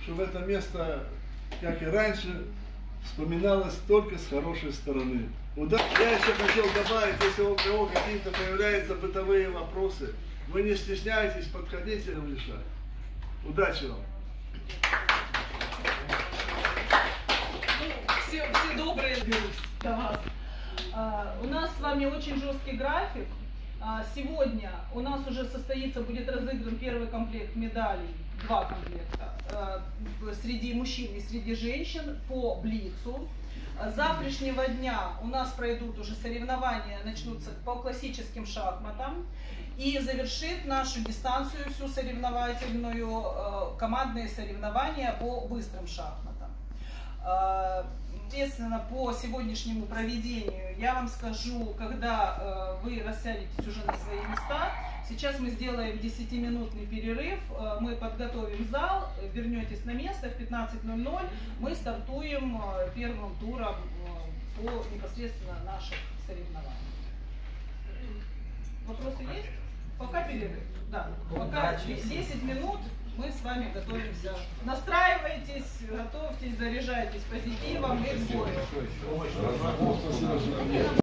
чтобы это место, как и раньше, вспоминалось только с хорошей стороны. Я еще хотел добавить, если у кого какие-то появляются бытовые вопросы, вы не стесняйтесь, подходите и решать. Удачи вам! Все добрые до вас. У нас с вами очень жесткий график. Сегодня у нас уже будет разыгран первый комплект медалей, 2 комплекта, среди мужчин и среди женщин по блицу. С завтрашнего дня у нас пройдут уже соревнования, начнутся по классическим шахматам. И завершит нашу дистанцию всю соревновательную командные соревнования по быстрым шахматам. Естественно, по сегодняшнему проведению я вам скажу, когда вы рассядетесь уже на свои места. Сейчас мы сделаем 10-минутный перерыв, мы подготовим зал, вернетесь на место, в 15:00 мы стартуем первым туром по непосредственно наших соревнований. Вопросы есть? Пока перерыв. Да, пока 10 минут мы с вами готовимся. Настраивайтесь, готовьтесь, заряжайтесь позитивом и к бою.